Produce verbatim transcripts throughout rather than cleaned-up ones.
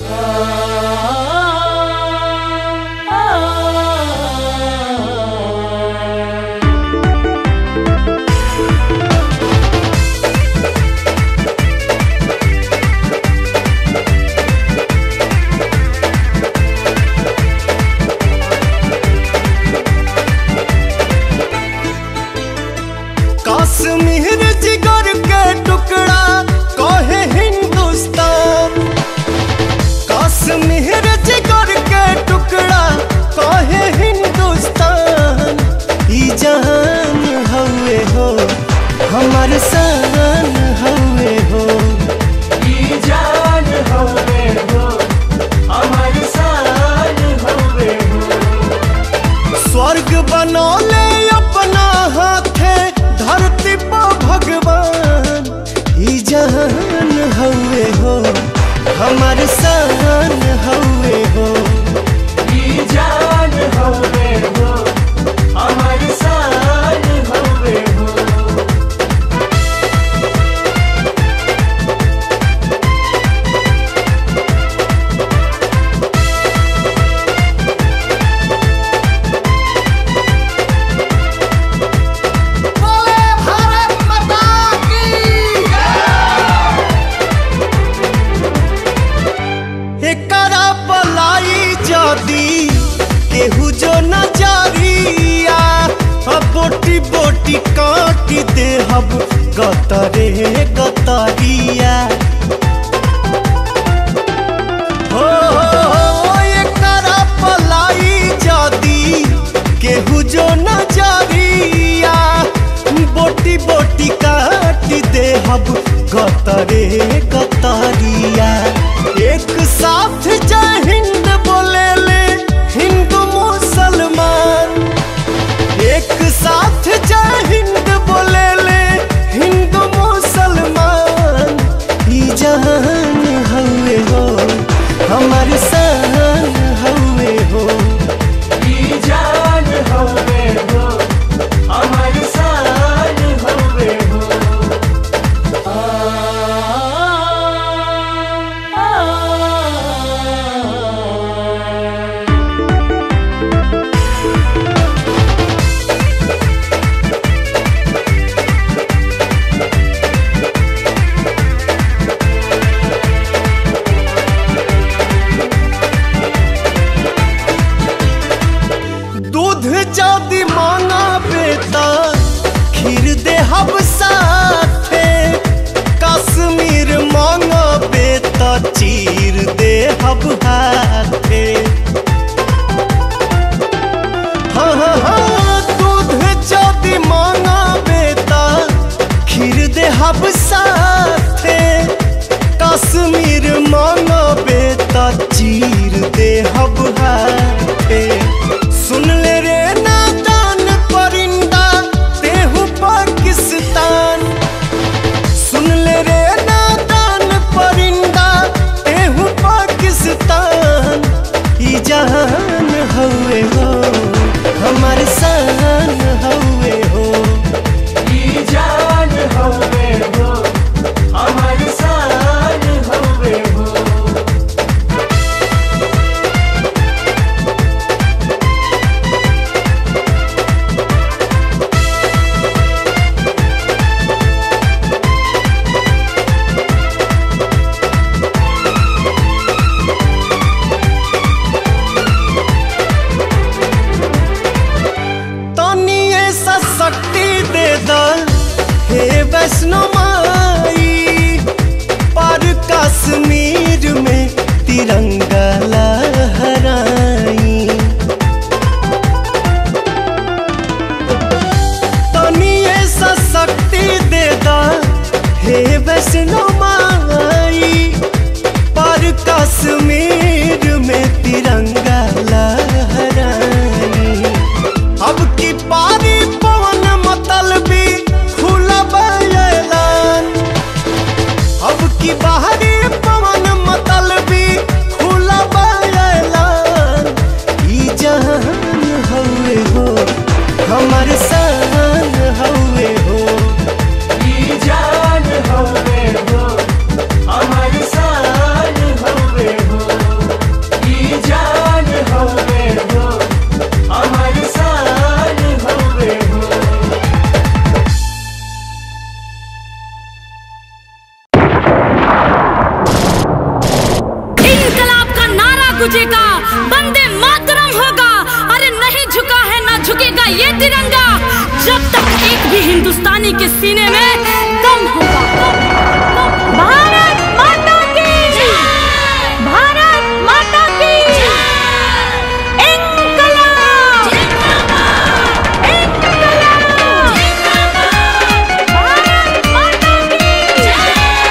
कश्मीर जिगर के टुकड़ा कहे हिंदुस्तान, कश्मीर जिगर के टुकड़ा कहे हिंदुस्तान। ई जान हवे हो हमार शान हवे हो, ई जान हवे हो हमार शान हवे हो। स्वर्ग बनौले अपना हाथे धरती पर भगवान, ई जान हवे हो हमार शान हवे हो, ई जान हवे हो हमार शान हवे हो। केहू जो नजरिया बोटी बोटी काटी दे हब गतरे गतरिया। हो एकरा पलाई जदी केहू जो नजरिया बोटी बोटी काटी दे हब गतरे गतरिया। एक साथ जय हिंद बोले ले हिंदू मुसलमान, एक साथ जय हिंद बोले ले हिंदू मुसलमान। ई जान हवे हो हमार शान हवे हो, ई जान हवे हो हमार शान हवे हो। जदी मांगा बेटा खीर दे हब साथे, कश्मीर मांगा बेटा चीर दे हब हाथे। हाँ हाँ हाँ दूध जदी मांगा बेटा खीर दे हब साथे, कश्मीर मांगा बेटा चीर दे हब हाथे। सुन ले रे नादान परिंदा तेहू पाकिस्तान, सुन ले रे नादान परिंदा तेहू पाकिस्तान। ई जान हवे हो हमार शान हवे हो, ई जान हवे हो हमार शान हवे हो। शक्ति दे द हे वैष्णो माई, पर कश्मीर में तिरंगा लहराई। तनी ऐसा शक्ति दे द हे वैष्णो माई, पर कश्मीर में तिरंगा लहराई। अब की पारी पवन मतलबी खुला बयान, अब की बाहरी पवन मतलबी खुला बयान। ई जान हवे हो हमार शान हवे हो, ई जान हवे हो हमार शान हवे हो। गुजेगा, वंदे मातरम होगा। अरे नहीं झुका है ना झुकेगा ये तिरंगा, जब तक एक भी हिंदुस्तानी के सीने में दम होगा। भारत माता की जय, भारत माता की जय, इंकलाब जिंदाबाद, इंकलाब जिंदाबाद, भारत माता की जय।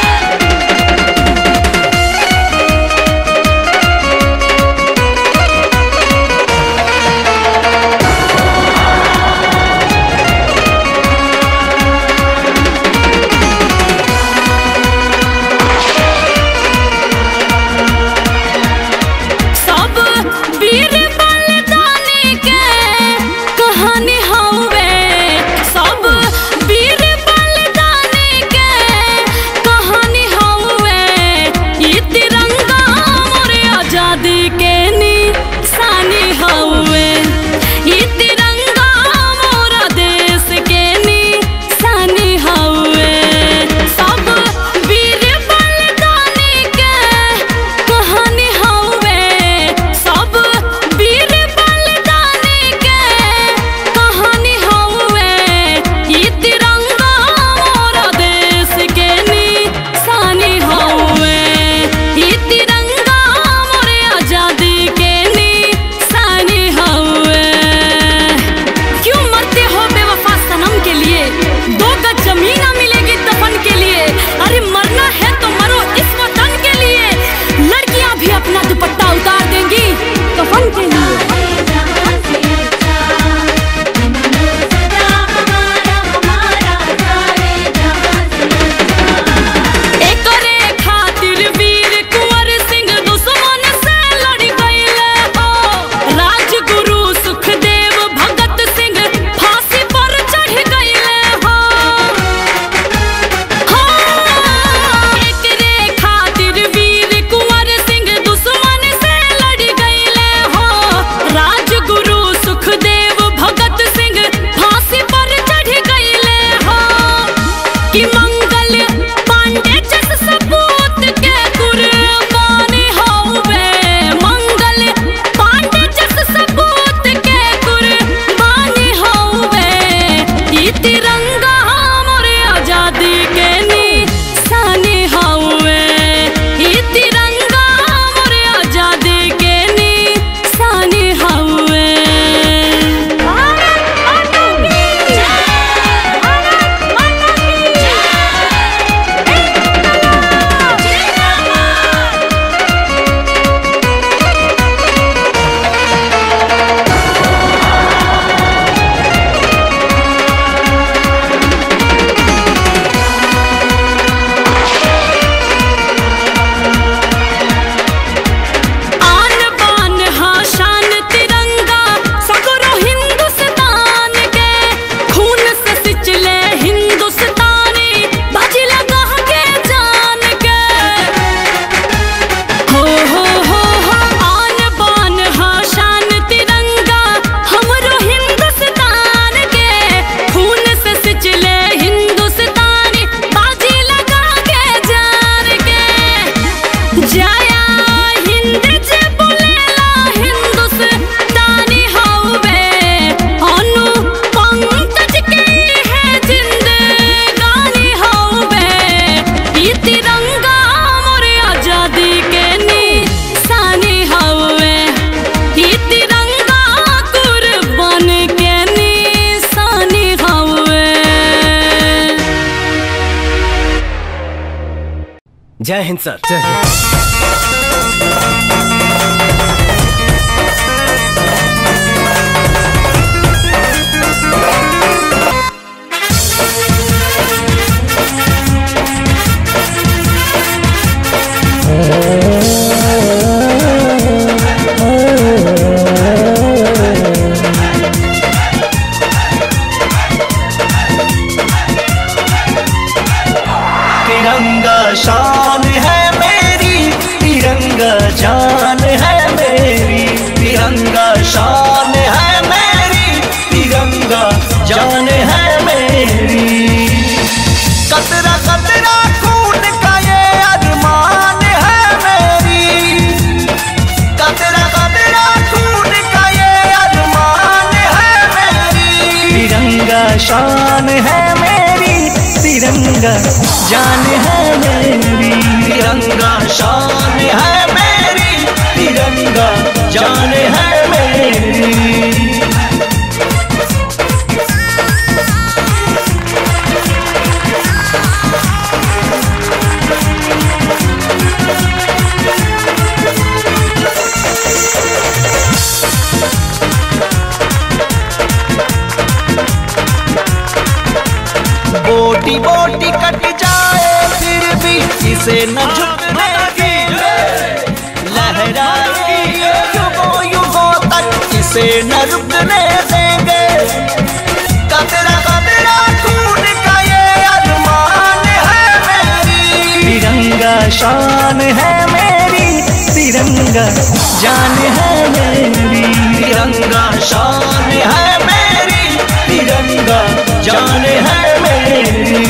जय हिंद सर। जय हिंद। तिरंगा शान है मेरी, तिरंगा तिरंगा जान है मेरी, तिरंगा शान है मेरी, तिरंगा जान है मेरी। बोटी बोटी कट जाए फिर भी इसे न झुकने देंगे, लहराए युगों युगों तक इसे न रुकने देंगे। कतरा कतरा खून का ये अरमान है मेरी, तिरंगा शान है मेरी, तिरंगा जान है मेरी, तिरंगा शान है मेरी, तिरंगा जान है मेरी।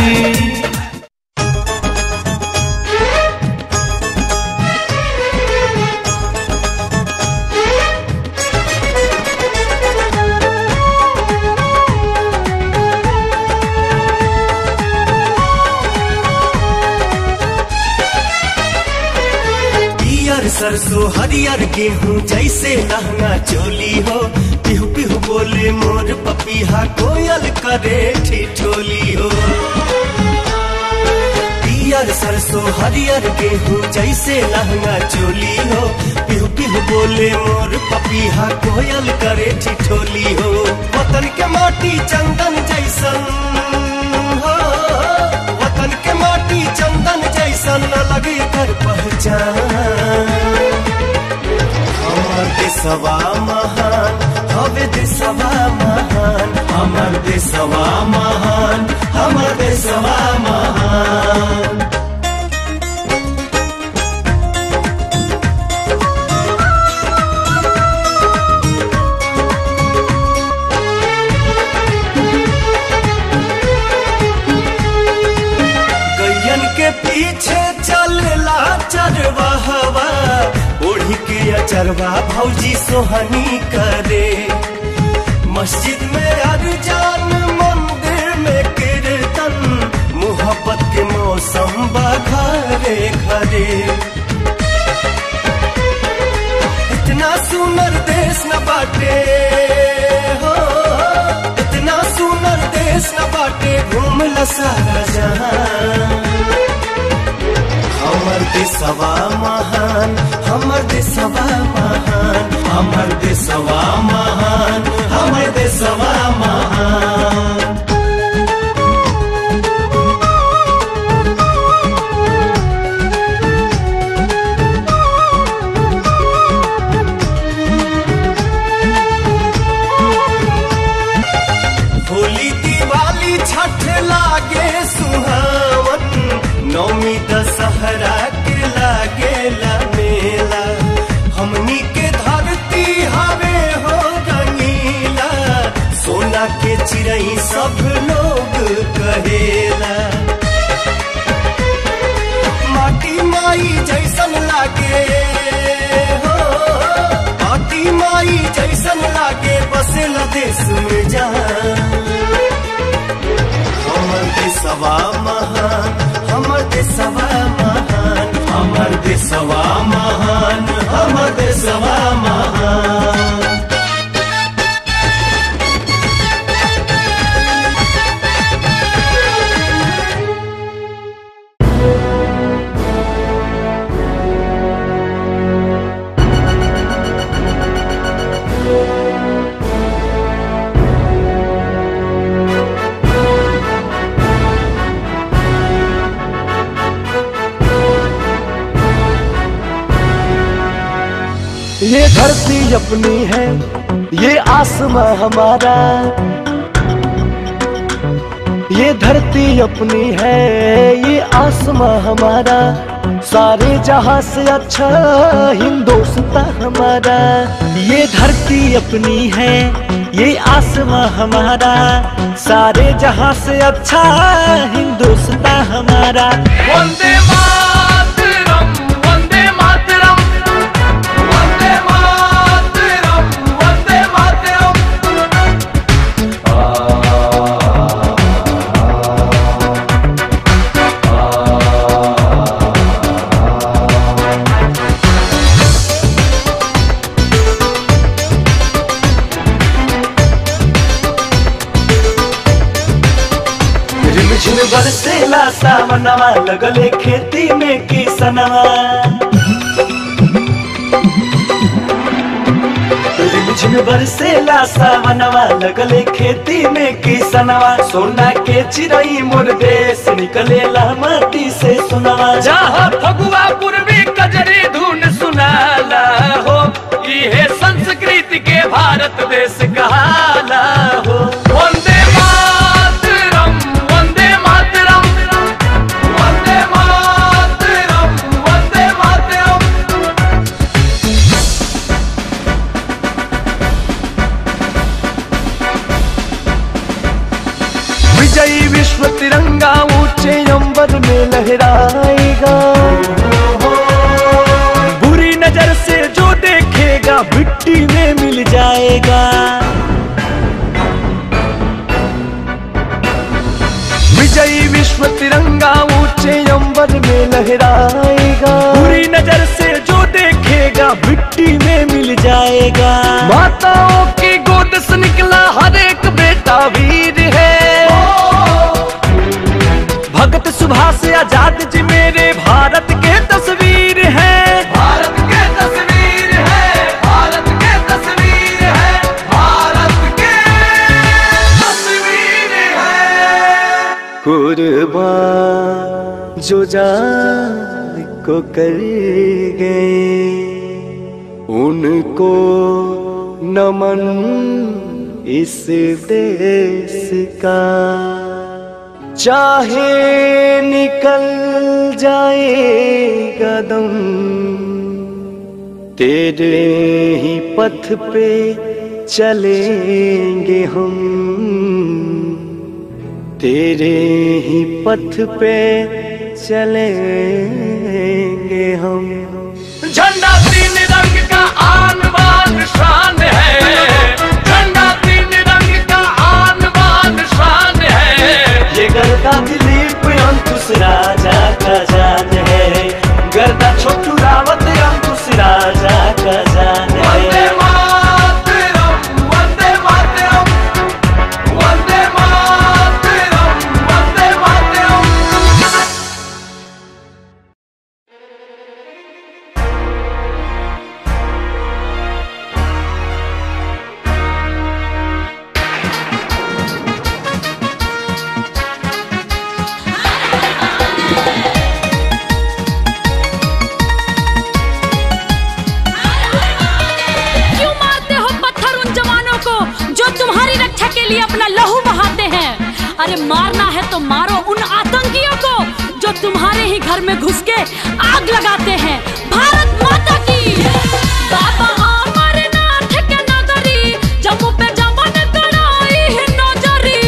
सरसों हरियर गेहूं जैसे लहंगा चोली हो, पिहु पिहु बोले मोर पपीहा, कोयल करे ठिठोली हो। पियर सरसों हरियर गेहूं जैसे लहंगा चोली हो, पिहु पिहु बोले मोर पपीहा, कोयल करे ठिठोली हो। वतन के माटी चंदन जैसन हो, वतन के माटी चंदन जैसन लगे कर पहचान। हमर देशवा महान हवे, देशवा महान, हमर देशवा महान, हमर देशवा महान। गैयन के पीछे चलला चरवाहवा, ओढ़ी के अचरवा भौजी सोहनी करे। मस्जिद में अरजान, मंदिर में कीर्तन, मोहब्बत के मौसम बघरे घरे। इतना सुंदर देश न बाटे हो, इतना सुंदर देश न बाटे, घूमला सारा जहां। हमर देशवा महान, हमर देशवा महान, हमर देशवा महान, हमर देशवा महान। होली दिवाली छठ लागे सुहावन, नौमी दशहरा के लागेला मेला। हमनी के धरती हवे हो रंगीला, सोना के चिरई सब लोग कहेला। माटी माई जैसन लागे हो, माटी माई जैसन लागे, बसेला देश में जान। हमर देशवा महान, हमर देशवा महान, हमर देशवा महान, हमर देशवा महान। ये धरती अपनी है, ये आसमां हमारा, ये धरती अपनी है, ये आसमां हमारा, सारे जहां से अच्छा हिंदुस्तां हमारा। ये धरती अपनी है, ये आसमां हमारा, सारे जहां से अच्छा हिंदुस्तां हमारा। वंदे मातरम, वंदे मातरम, वंदे मातरम, वंदे मातरम। बरसेला सावनवा लगले खेती में किसनवा रिमझिम बरसेला सावनवा लगले खेती में किसनवा सोना के चिरई मोर देश निकलेला माटी से सुनवा जहाँ फगुआ पूर्वी कजरी धुन सुनाला हो ये संस्कृति के भारत देश कहाला हो। वंदे मातरम वंदे मातरम वंदे मातरम वंदे मातरम। विजयी विश्व तिरंगा ऊंचे अंबर में लहराएगा बुरी नजर से जो देखेगा मिट्टी में मिल जाएगा। विजयी विश्व तिरंगा ऊंचे अंबर में लहराएगा बुरी नजर से जो देखेगा मिट्टी में मिल जाएगा। माताओं की गोद से निकला हर एक बेटा वीर है भगत सुभाष आजाद जी मेरे भारत के तस्वीर है भारत के तस्वीर है भारत के तस्वीर है भारत के तस्वीर है। कुर्बान जो जान को कर गए उनको नमन इस देश का चाहे निकल जाएगा दम तेरे ही पथ पे चलेंगे हम तेरे ही पथ पे चलेंगे हम। झंडा तीन रंग का आन बान शान है झंडा तीन रंग का आन बान शान है। ये गर्दा दिलीप अंकुश राजा का जान है गर्दा छोटू रावत अंकुश राजा का जान वंदे है। मातरम वंदे मातरम वंदे मातरम वंदे मातरम। क्यों मारते हो पत्थर उन जवानों को जो तुम्हारी रक्षा के लिए अपना लहू बहाते हैं? अरे मारना है तो मारो उन आतंकियों को जो तुम्हारे ही घर में घुस के आग लगाते हैं। भारत माता की। बाबा अमरनाथ के नगरी जम्मू पे जमन कराई है नजरी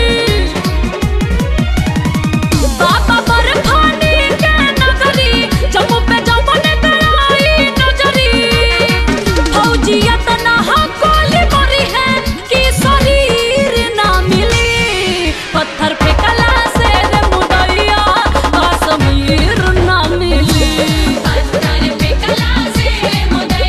बाबा बर्फानी के नगरी जम्मू पे जमन कराई नजरी फौजिया तना गोली मारी है कि शरीर ना मिली पत्थर फेंकला से रे मुदैया कश्मीर ना मिली पत्थर फेंकला से रे मुदैया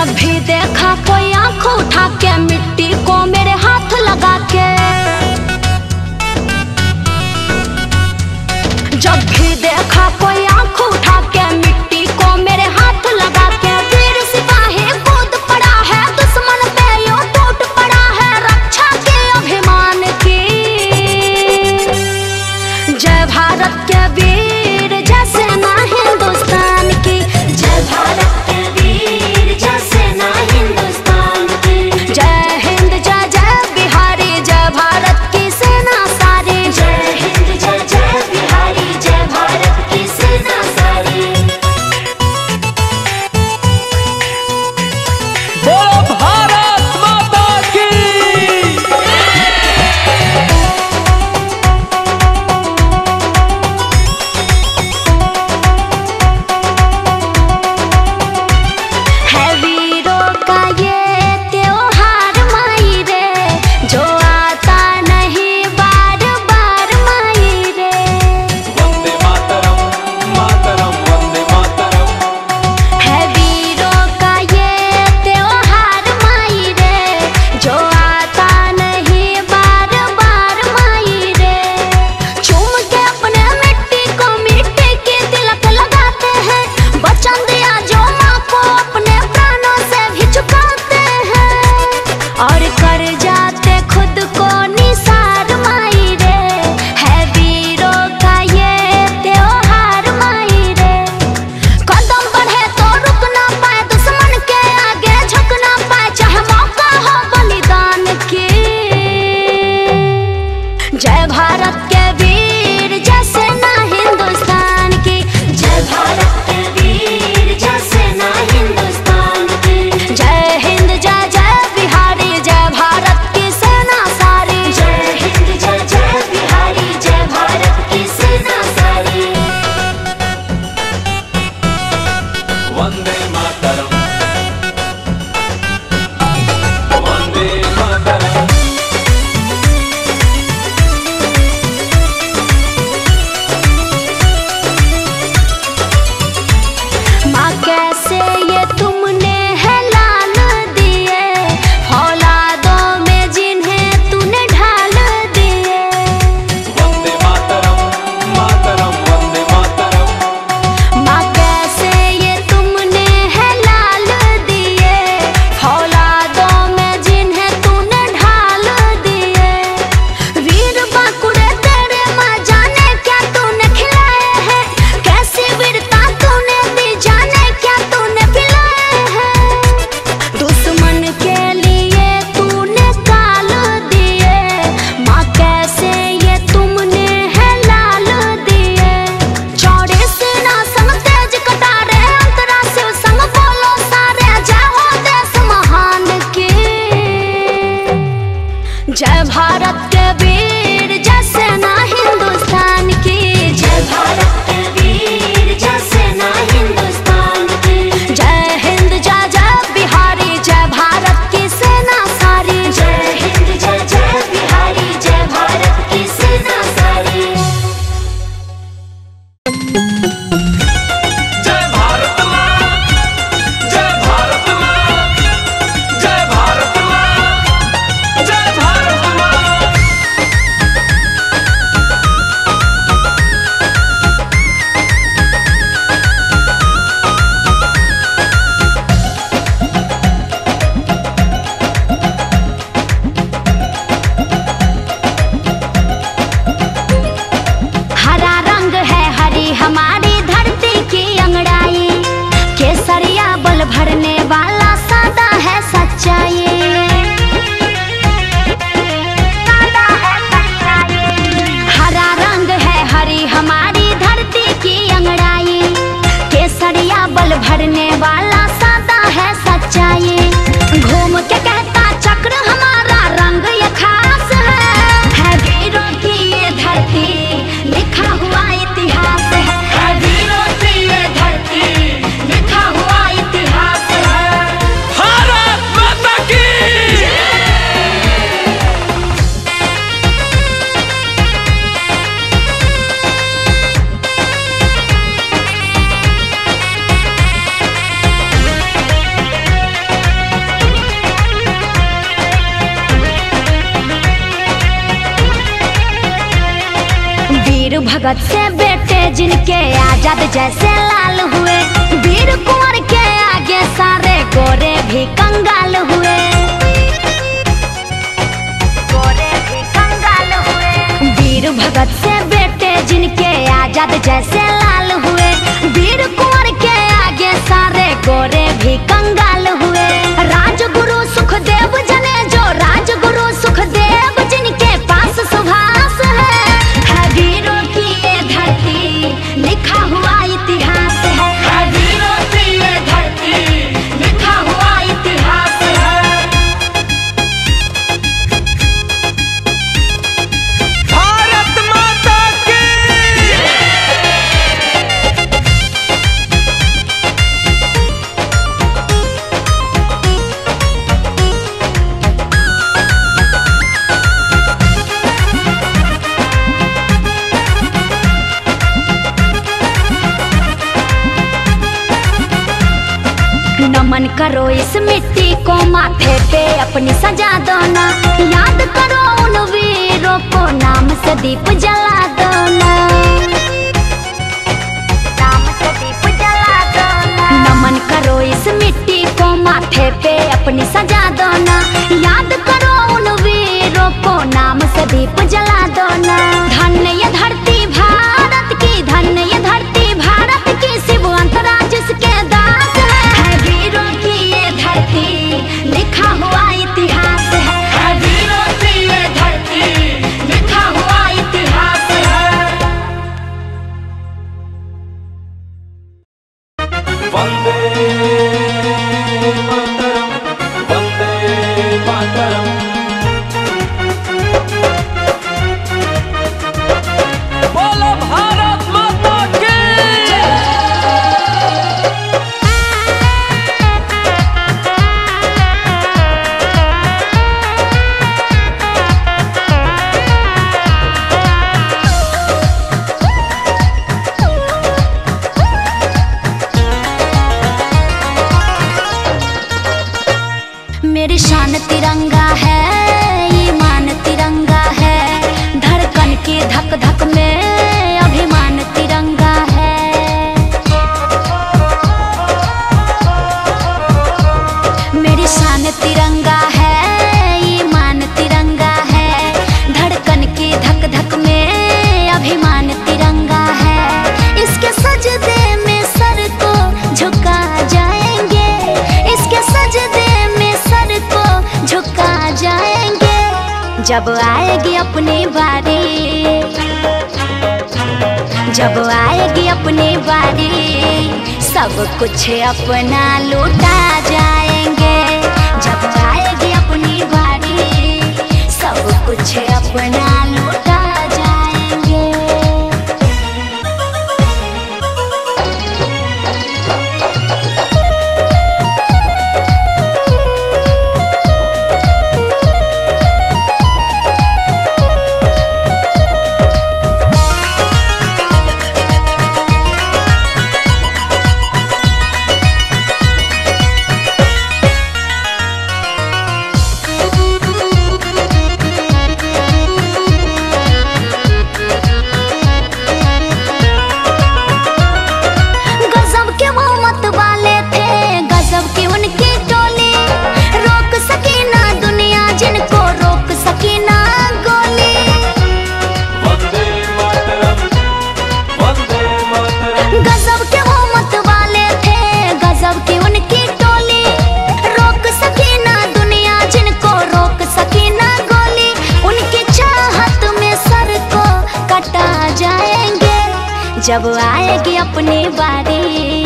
जब भी देखा कोई आंख उठा के मिट्टी को मेरे हाथ लगा के, जब भी देखा कोई आंख उठा के मिट्टी को मेरे हाथ लगा के, वीर सिपाही कूद पड़ा है दुश्मन पे यूं टूट पड़ा है रक्षा के अभिमान की। जय भारत के वीर जय सेना हिंदुस्तान की, जय भारत के वीर जय सेना हिंदुस्तान की। जय हिंद जय जय बिहारी जय भारत की सेना सारी, जय हिंद जय जय बिहारी जय भारत की सेना सारी। बोलो भारत माता की। है वीरों का ये त्योहार माई रे, जो आता नहीं बार बार माई रे। वंदे मातरम मातरम वंदे मातरम। है वीरों का ये त्योहार माई रे, जो आता नहीं बार बार माई रे। चूम के अपने मिट्टी को मिट्टी की तिलक लगाते हैं, वचन दिया जो माँ को अपने प्राणों से भी झुकाते हैं, और कर जाते खुद को निसार माई रे। है वीरों का ये त्योहार माई रे, कदम बढ़े तो रुक ना पाए दुश्मन के आगे झुक ना पाए, चाहे मौका हो बलिदान की। जय भारत के वीर जय सेना हिंदुस्तान की, जय भारत के वीर जय सेना हिंदुस्तान की। जय हिंद जय जय बिहारी जय भारत की सेना सारी, जय हिंद जय जय बिहारी जय भारत की सेना सारी। वंदे मातरम वंदे मातरम। माँ कैसे ये तुमने है लाल दिए, औलादों में जिन्हें तूने ढाल दिए। वंदे मातरम मातरम वंदे मातरम। माँ कैसे ये तुमने भगत से बेटे जिनके आजाद जैसे लाल हुए, वीर कुंवर के आगे सारे गोरे भी कंगाल हुए, गोरे भी कंगाल हुए। वीर भगत से बेटे जिनके आजाद जैसे लाल हुए, वीर कुंवर के आगे सारे गोरे भी कंगाल हुए। राजगुरु सुखदेव जने जो राजगुरु सुखदेव जिनके पास सुभाष है, है वीरों की ये धरती लिखा हुआ इतिहास है, है वीरों की ये धरती लिखा हुआ इतिहास है। भारत माता की नमन करो इस मिट्टी को माथे पे अपनी सजा दो ना, याद करो उन वीरों को नाम से दीप जला दो ना, नाम से दीप जला दो ना। नमन करो इस मिट्टी को माथे पे अपनी सजा दो ना, याद करो उन वीरों को नाम से दीप जला दो ना। धन्य ये धरती भारत की, धन्य ये धरती भारत की, शिव अंतरा जिसके दास है, वीरों की ये धरती लिखा हुआ इतिहास है, है वीरों की ये धरती लिखा हुआ इतिहास है। वंदे मातरम, वंदे मातरम। बोलो भारत माता की मेरी शान तिरंगा है, ईमान तिरंगा है, धड़कन की धक धक में अभिमान तिरंगा है। मेरी शान तिरंगा है, ईमान तिरंगा है, धड़कन की धक धक में अभिमान तिरंगा है। इसके सजदे में सर को झुका जाएंगे, इसके सजदे में सर को झुका जाएंगे। जब आएगी अपनी बारी, जब आएगी अपनी बारी, सब कुछ अपना लूटा जाएंगे। जब आएगी अपनी बारी, सब कुछ अपना लूटा जाएंगे। जब आएगी अपनी बारी,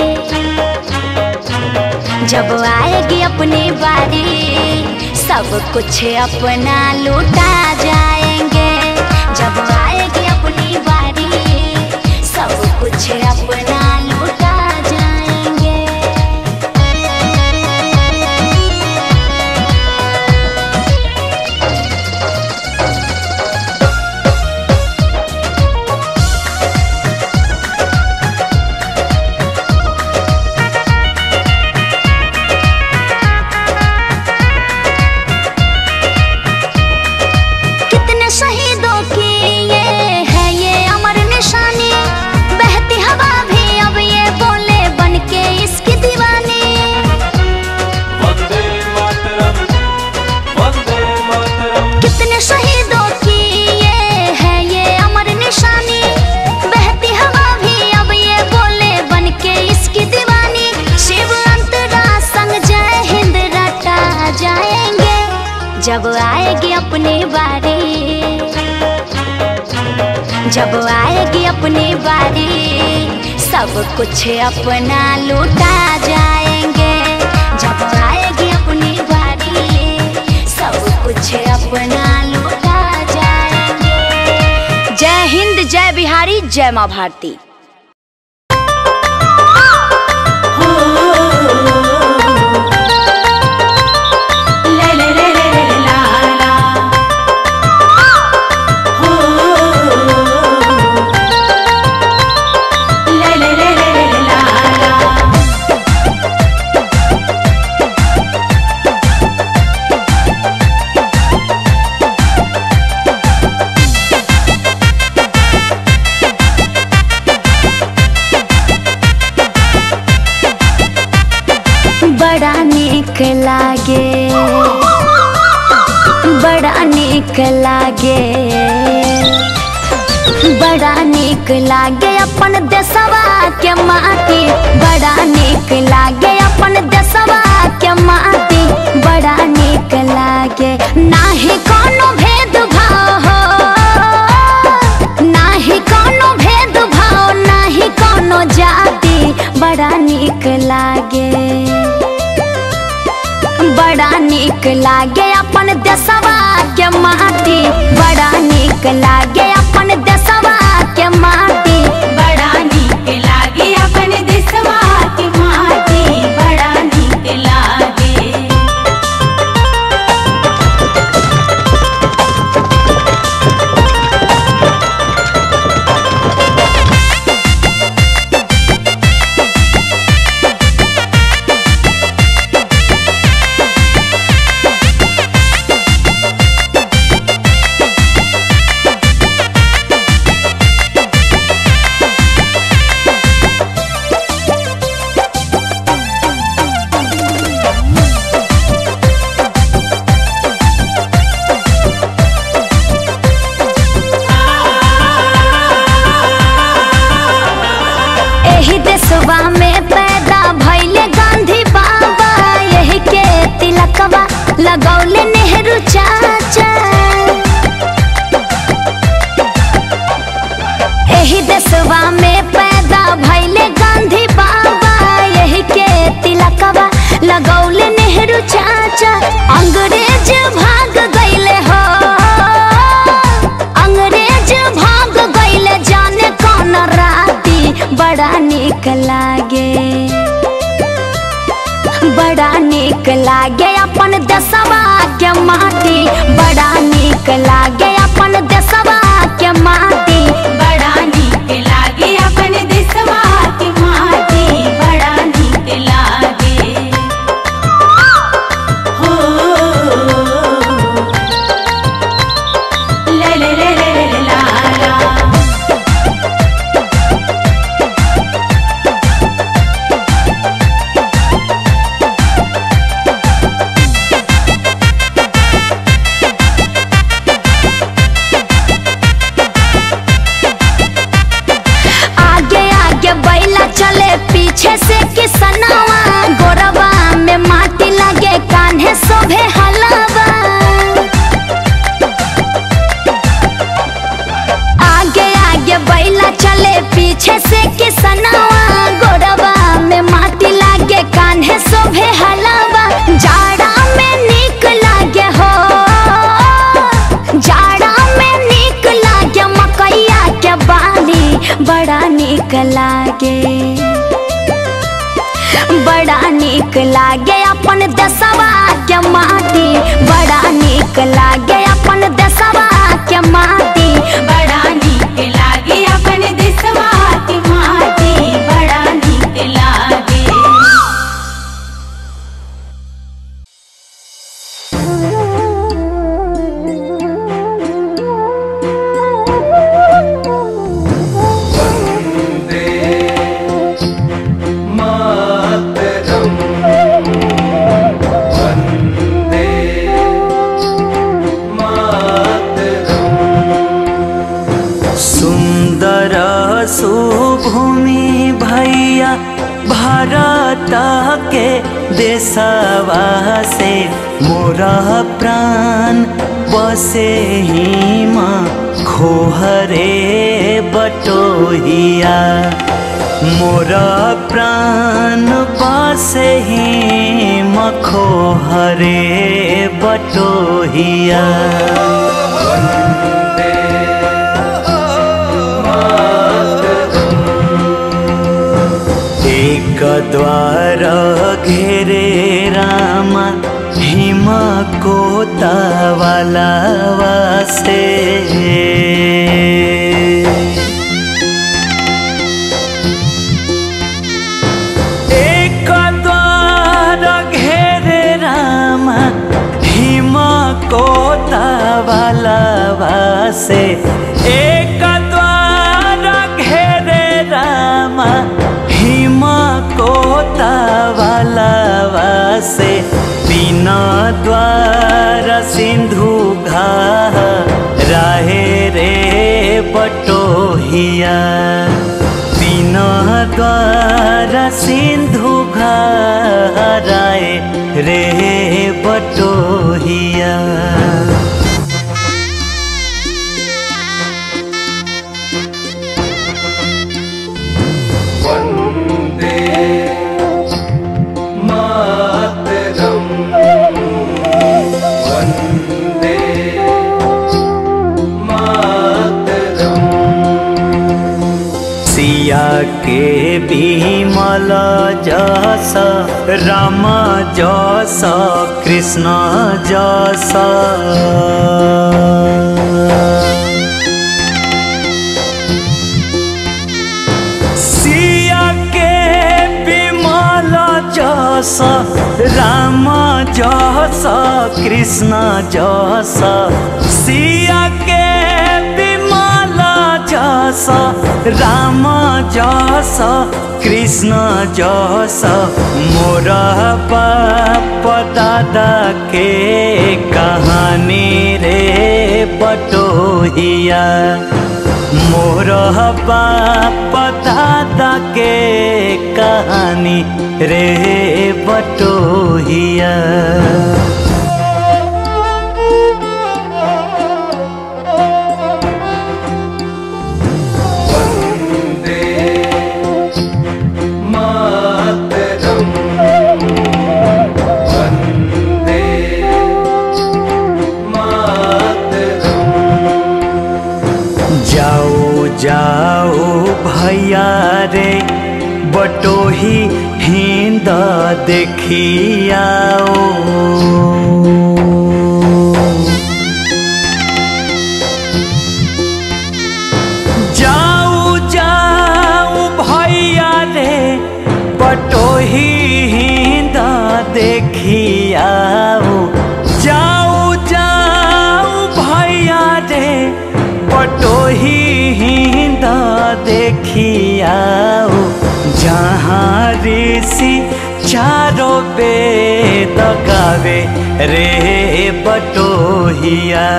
जब आएगी अपनी बारी, सब कुछ अपना लूटा जाएंगे। जब आएगी अपनी बारी, सब कुछ अपना लूटा जाएंगे। कितने शहीदों की ये है ये अमर निशानी, जब आएगी अपनी बारी, जब आएगी अपनी बारी, सब कुछ अपना लूटा जाएंगे। जब आएगी अपनी बारी, सब कुछ अपना लूटा जाएंगे। जय हिंद, जय बिहारी, जय माँ भारती। बड़ा नीक लागे, बड़ा नीक लागे, बड़ा नीक लागे अपन देशवा के माटी। बड़ा नीक लागे अपन देशवा के माटी, बड़ा नीक लागे। नाही कोनो भेदभाव हो, नाही कोनो भेदभाव, नाही कोनो जाति, बड़ा नीक लागे। बड़ा नीक लागे अपन देशवा के माटी, बड़ा नीक लागे अपन देशवा के माटी। बड़ा नीक लागे अपन देशवा के माटी, बड़ा नीक लागे। देशवा में पैदा भइले गांधी बाबा, यही के तिलकवा लगौले नेहरू चाचा। यही देशवा में पैदा भइले गांधी बाबा, यही के तिलकवा लगौले नेहरू चाचा। अंग्रेज भाग गइले हो, अंग्रेज भाग गइले जाने कौन राती। बड़ा नीक लागे, बड़ा नीक लागे अपन देशवा के माटी। बड़ा नीक लागे अपन देशवा के माटी। बड़ा नीक लागे अपन देशवा के माटी, बड़ा नीक लागे। हो ले ले ले ले ला ला। चले पीछे से किसनवा, गोरवा में माटी लगे कान्हे शोभे हलवा। आगे आगे बैला चले पीछे से किसनवा, गोरवा में माटी लगे कान्हे शोभे हलवा। जाड़ा में नीक लागे हो, जाड़ा में नीक लागे मकैया के बाली। बड़ा नीक लागे, बड़ा नीक लागे अपन देशवा के माटी। बड़ा नीक लागे अपन देशवा के माटी। बड़ा नीक लागे अपन देशवा के माटी, बड़ा नीक लागे। मातरम भारत के देशवा से मोरा प्राण बसे हिमा खोहरे बटोहिया मोरा प्राण बसे हिमा खोहरे बटोहिया। एक द्वार घेरे रामा हिम कोतावाला वासे एक द्वार घेरे रामा हिम कोतावाला वासे एक द्वार घेरे रामा हिम कोतावाला वासे बिना द्वार सिंधु घा राहे रे बटोहिया बिना द्वार सिंधु घा राहे रे बटोहिया। सिया के बिमल जस राम जस कृष्ण जस सिया के बिमल जस राम जस कृष्ण जस सिया के जस राम जस कृष्ण जस मोर बाप दादा के कहानी रे बटोहिया मोर बाप दादा के कहानी रे बटोहिया। जाओ भैया रे बटोही हिंद देखियाओ जाओ जाओ भैया रे बटोही हिंद देखियाओ जाओ जाओ भैया रे बटोही हिंद देखियाओ जहाँ ऋषि चारों वेद गावे रे बटोहिया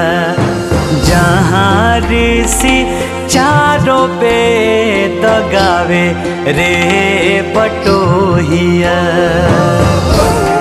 जहाँ ऋषि चारों वेद गावे रे बटोहिया।